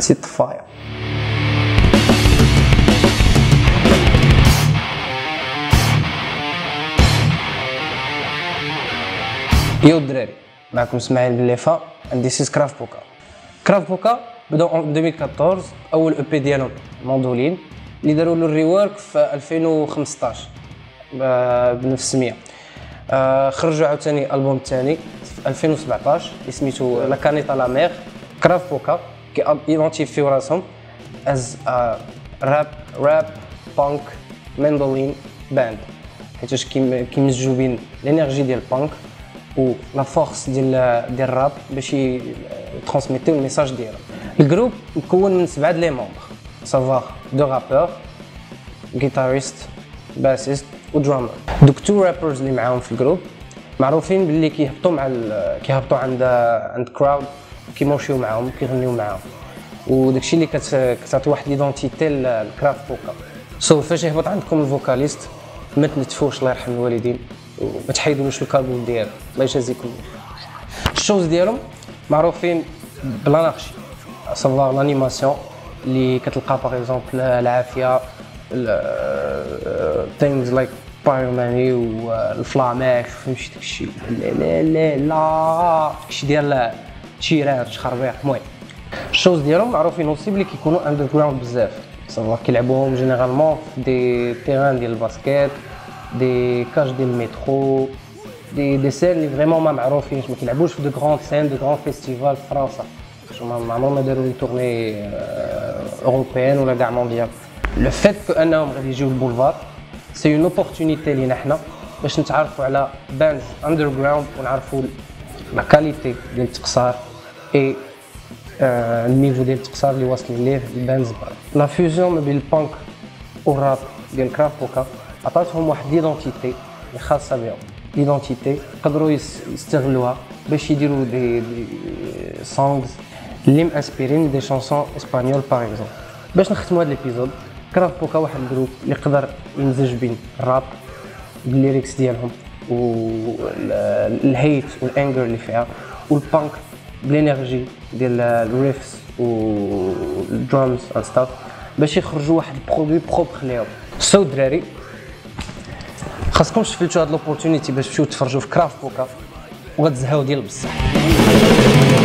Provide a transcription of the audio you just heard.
نسيت الطفايه. يو الدراري، معكم اسماعيل بليفا and this is كراف بوكا. كراف بوكا بداو 2014 اول او بي ديالهم موندولين اللي داروا له الريورك في 2015 بنفس السميه. خرجوا عاوتاني البوم الثاني في 2017 سميتو لا كانيتا لا مير. كراف بوكا كيدونتيفيو راسهم از راب بانك ماندولين باند، حيتاش كيمزجوا بين الانرجي ديال البانك و لا فورس ديال الراب باش ترانسميتيو الميساج ديالهم. الجروب مكون من 7 لي ممبر، سافوار دو رابور، غيتاريست، باسيست و درامر. دوك تو رابرز اللي معاهم في الجروب معروفين باللي كيهبطوا عند كراود كيموشيو معاهم كيغنيو معاهم، وداكشي اللي كتعطي واحد ليدونتيتي للكراف بوكا. فاش يهبط عندكم الفوكاليست ما تنتفوش، الله يرحم الوالدين، وما تحيدولوش الكابون ديالو، الله يجازيكم. الشوز ديالهم معروفين بلانارشي، سافوار لانيماسيون اللي كتلقى باغ اكزومبل العافيه، things like بايروماني والفلاماك، فهمتي داكشي لا داكشي ديال تشيرات خربيق. المهم الشوز ديالهم معروفين اوسي بلي كيكونوا اندر جراوند بزاف، سافوار كيلعبوهم جينيرالمون في دي تيران ديال الباسكيت، دي كاج ديال المترو، دي سين اللي فريمون ما معروفينش، ما كيلعبوش في دو غراند سين دو غراند فيستيفال في فرنسا، ما عمرهم ما داروا لي تورني اوروبيان ولا كاع مونديال. لو فيت كو انهم غادي يجيو للبولفار سي اون اوبورتونيتي لينا حنا باش نتعرفوا على باند اندر جراوند ونعرفوا لا كاليتي ديال التقصار اي النيفو ديال التقصار اللي واصلين ليه الباندز. لا فيوزيون ما بين البانك والراب ديال كراف بوكا عطاتهم واحد ليدونتيتي اللي خاصه بهم، ليدونتيتي يقدروا يستغلوها باش يديروا دي سونغز اللي مانسبيرين دي شانسون اسبانيول باغ اكزومبل. باش نختموا هذا الابيزود، كراف بوكا واحد الجروب اللي يقدر يمزج بين الراب بالليريكس ديالهم والهيت والانجر اللي فيها، والبانك بالانرجي ديال الريفز والدرامز اند ستاف باش يخرجوا واحد البرودوي بروبر ليهم. دراري خاصكم تفلتوا هاد لوبورتونيتي باش تمشيو تفرجوا في كراف بوكا وغتزهاو ديال بصح.